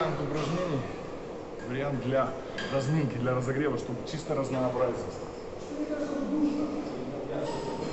Вариант упражнений, вариант для разминки, для разогрева, чтобы чисто разнообразить.